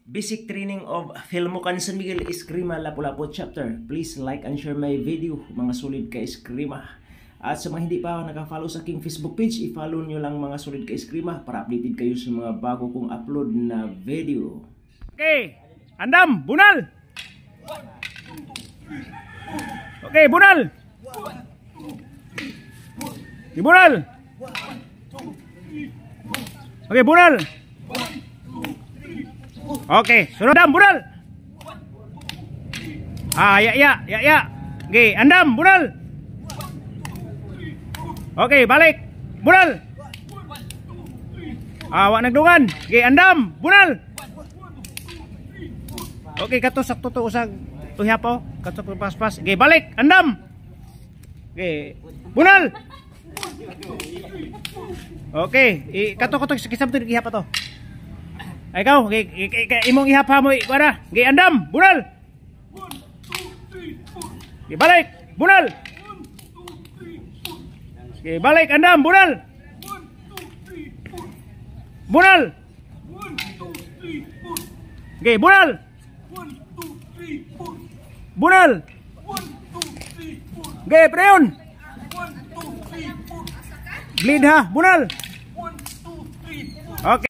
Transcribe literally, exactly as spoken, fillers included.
Basic training of Filmocan San Miguel Eskrima Lapu-Lapu chapter. Please like and share my video, mga solid ka Eskrima. At sa mga hindi pa naka-follow sa aking Facebook page, i-follow nyo lang mga solid ka Eskrima para updated kayo sa mga bago kong upload na video. Okay, andam, bunal. Okay, bunal. Di bunal. Okay, bunal. Oke, suruh andam, bunal. Ah, ya, ya, ya, ya. Oke, andam, bunal. Oke, balik, bunal. Ah, wak nagdungan. Oke, andam, bunal. Oke, kato sakto to usag tuya po, kato ko pas-pas. Oke, balik, andam. Oke, bunal. Oke, i kato kato kisam to ihap to. Ay ikaw, imong ihapa mo ikuara. Gi andam, bunal. Gi balik, bunal. Gi balik, andam, bunal. Bunal. Gi bunal. Bunal. Gi preon. Bleed ha, bunal. Oke.